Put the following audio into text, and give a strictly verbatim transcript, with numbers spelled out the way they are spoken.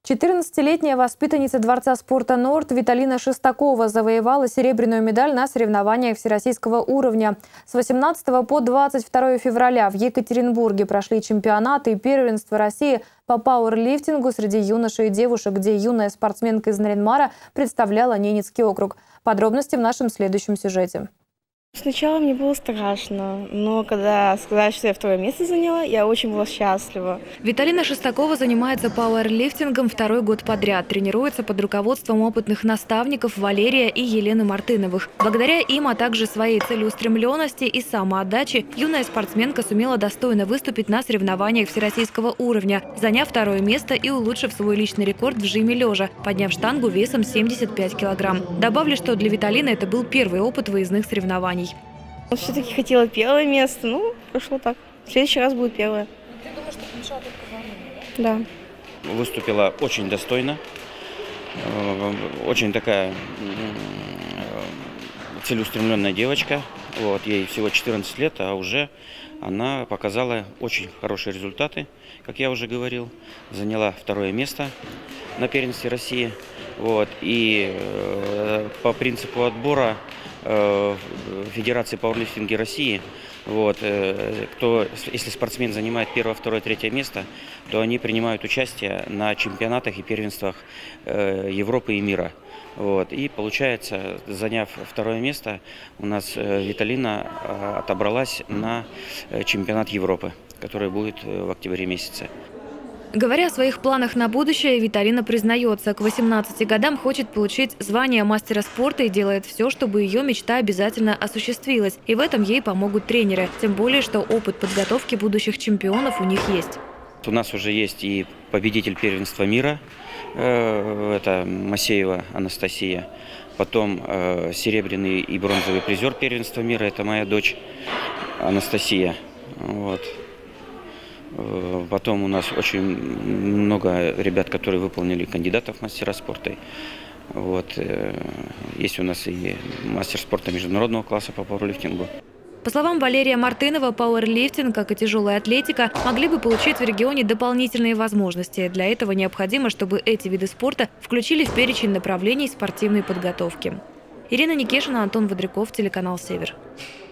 четырнадцатилетняя воспитанница Дворца спорта «Норд» Виталина Шестакова завоевала серебряную медаль на соревнованиях всероссийского уровня. С восемнадцатого по двадцать второе февраля в Екатеринбурге прошли чемпионаты и первенства России по пауэрлифтингу среди юношей и девушек, где юная спортсменка из Нарьян-Мара представляла Ненецкий округ. Подробности в нашем следующем сюжете. Сначала мне было страшно, но когда сказали, что я второе место заняла, я очень была счастлива. Виталина Шестакова занимается пауэрлифтингом второй год подряд. Тренируется под руководством опытных наставников Валерия и Елены Мартыновых. Благодаря им, а также своей целеустремленности и самоотдаче, юная спортсменка сумела достойно выступить на соревнованиях всероссийского уровня, заняв второе место и улучшив свой личный рекорд в жиме лежа, подняв штангу весом семьдесят пять килограмм. Добавлю, что для Виталины это был первый опыт выездных соревнований. Все-таки хотела первое место, ну, прошло так. В следующий раз будет первое. Ты думаешь, что помешало только волнение? Да. Выступила очень достойно, очень такая целеустремленная девочка. Вот, ей всего четырнадцать лет, а уже она показала очень хорошие результаты, как я уже говорил. Заняла второе место на первенстве России. Вот, и э, по принципу отбора э, Федерации пауэрлифтинга России, вот, э, кто, если спортсмен занимает первое, второе, третье место, то они принимают участие на чемпионатах и первенствах э, Европы и мира. Вот, и получается, заняв второе место, у нас э, Виталина э, отобралась на э, чемпионат Европы, который будет э, в октябре месяце. Говоря о своих планах на будущее, Виталина признается, к восемнадцати годам хочет получить звание мастера спорта и делает все, чтобы ее мечта обязательно осуществилась. И в этом ей помогут тренеры. Тем более, что опыт подготовки будущих чемпионов у них есть. У нас уже есть и победитель первенства мира, это Масеева Анастасия. Потом серебряный и бронзовый призер первенства мира, это моя дочь Анастасия. Вот. Потом у нас очень много ребят, которые выполнили кандидатов в мастера спорта. Вот. Есть у нас и мастер спорта международного класса по пауэрлифтингу. По словам Валерия Мартынова, пауэрлифтинг, как и тяжелая атлетика, могли бы получить в регионе дополнительные возможности. Для этого необходимо, чтобы эти виды спорта включили в перечень направлений спортивной подготовки. Ирина Никешина, Антон Водряков, телеканал «Север».